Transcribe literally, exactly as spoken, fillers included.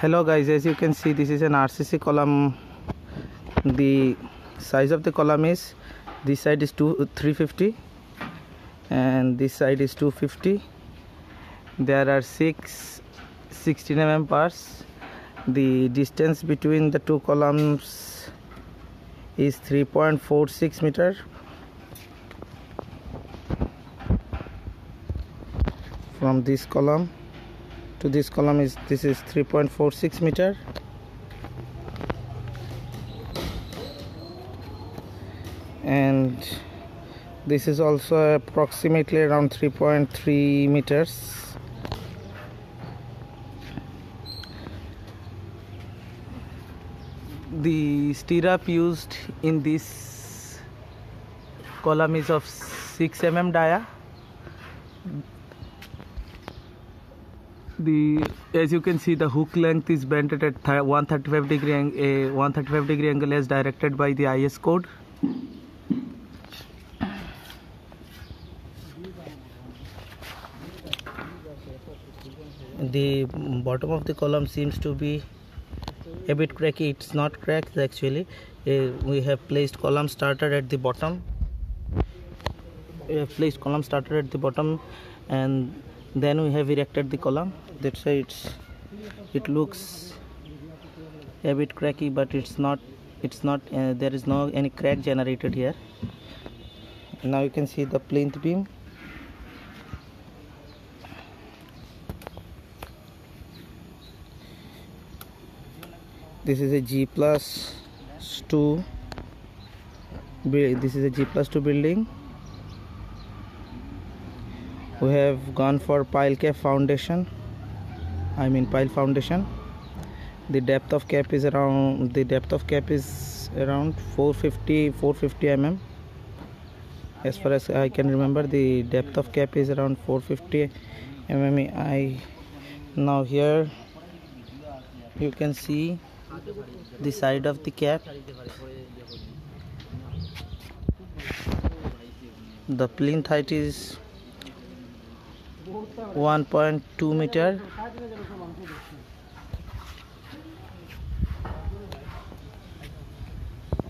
Hello guys, as you can see, this is an R C C column. The size of the column is, this side is two three fifty and this side is two fifty. There are six sixteen millimeter bars. The distance between the two columns is three point four six meter. From this column to this column is this is three point four six meter. And this is also approximately around three point three meters. The stirrup used in this column is of six millimeter dia. The as you can see, the hook length is bent at one thirty-five degree, a one thirty-five degree angle as directed by the I S code. The bottom of the column seems to be a bit cracky. It's not cracked actually. Uh, we have placed column starter at the bottom. We have placed column starter at the bottom, and then we have erected the column. That's why it's it looks a bit cracky, but it's not. It's not. Uh, there is no any crack generated here. Now you can see the plinth beam. This is a G plus two. This is a G plus two building. We have gone for pile cap foundation. I mean pile foundation. The depth of cap is around. The depth of cap is around four fifty millimeters. As far as I can remember, the depth of cap is around four fifty millimeters. I now here you can see the side of the cap. The plinth height is one point two meter.